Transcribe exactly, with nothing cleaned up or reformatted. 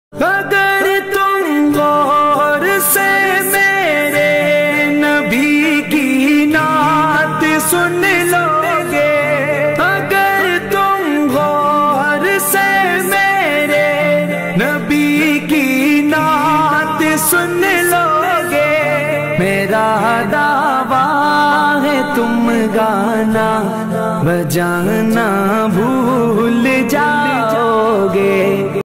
अगर तुम गौर से मेरे नबी की नात सुन लोगे, अगर तुम गौर से मेरे नबी की नात सुन लोगे, मेरा दावा है तुम गाना बजाना भूल जाओगे।